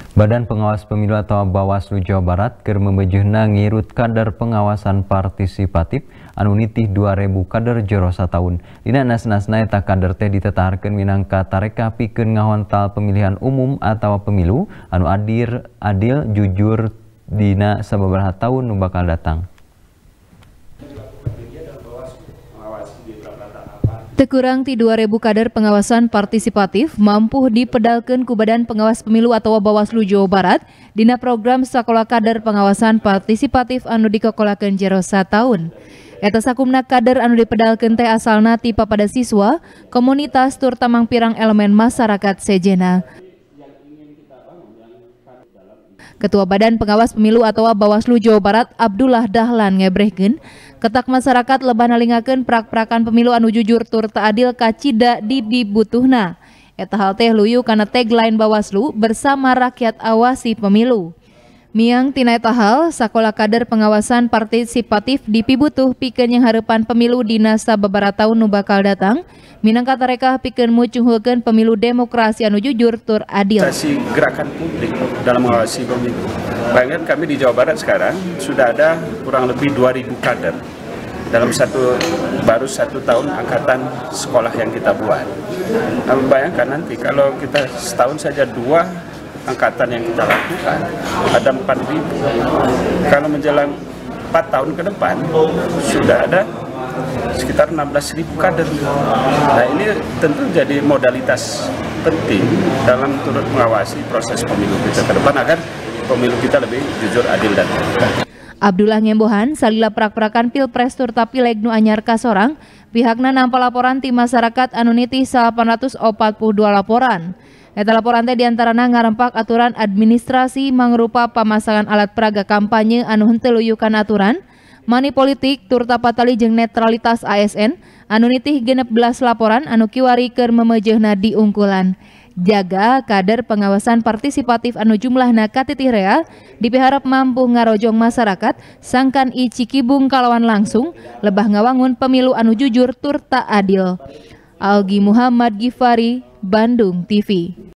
Badan Pengawas Pemilu atau Bawaslu Jawa Barat keur membejeunna ngirut kader pengawasan partisipatif anu nitih 2000 kader jero sataun. Dina nas-nasna eta kader teh ditetaharkeun minangka tareka pikeun ngahontal pemilihan umum atau pemilu anu adil jujur dina sababaraha taun nu bakal datang. Teu kurang ti 2000 kader pengawasan partisipatif mampu dipedalkeun ku Badan Pengawas Pemilu atau Bawaslu Jawa Barat dina program Sakola Kader Pengawasan Partisipatif anu dikokolakeun jero sataun. Eta sakumna kader anu dipedalkeun teh asalna ti papada siswa, komunitas tur tamang pirang elemen masyarakat sejena. Ketua Badan Pengawas Pemilu atau Bawaslu Jawa Barat Abdullah Dahlan ngebrehkeun ketak masyarakat lebah nalingakeun prak-prakan pemilu anu jujur tur teu adil kacida dibutuhna. Eta hal teh luyu kana tagline Bawaslu bersama rakyat awasi pemilu. Miang tina eta hal, Sakola Kader Pengawasan Partisipatif dipibutuh pikeun yang hareupan pemilu dina sababaraha taun nu bakal datang, minangka tareka pikeun mucuhulkeun pemilu demokrasi anu jujur tur adil. Gerakan publik dalam mengawasi pemilu. Bayangkan kami di Jawa Barat sekarang sudah ada kurang lebih 2000 kader dalam baru satu tahun angkatan sekolah yang kita buat. Nah, bayangkan nanti kalau kita setahun saja 2 angkatan yang kita lakukan ada 4.000. Kalau menjelang 4 tahun ke depan sudah ada sekitar 16.000 kader. Nah, ini tentu jadi modalitas penting dalam turut mengawasi proses pemilu kita ke depan agar pemilu kita lebih jujur, adil dan terbuka. Abdullah ngembohan salila prak-prakan Pilpres tur Pileg nu anyar kasorang, pihakna nampa laporan ti masyarakat anu nitih 842 laporan. Eta laporan teh diantarana ngarempak aturan administrasi mangrupa pamasangan alat peraga kampanye anu henteu luyukan aturan, mani politik tur tapatali jeung netralitas ASN anu nitih 16 laporan anu kiwari keur memeujeunna di ungkulan. Jaga kader pengawasan partisipatif anu jumlahna katitih rea dipiharap mampu ngarojong masyarakat sangkan Cikibung kalawan langsung lebah ngawangun pemilu anu jujur tur ta adil. Algi Muhammad Gifari, Bandung TV.